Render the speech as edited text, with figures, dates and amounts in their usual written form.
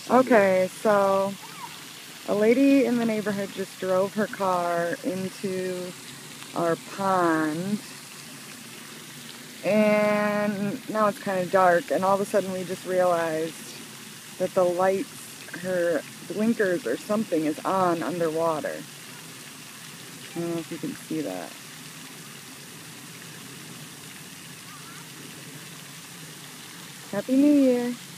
Okay, so a lady in the neighborhood just drove her car into our pond, and now it's kind of dark, and all of a sudden we just realized that the lights, her blinkers or something is on underwater. I don't know if you can see that. Happy New Year!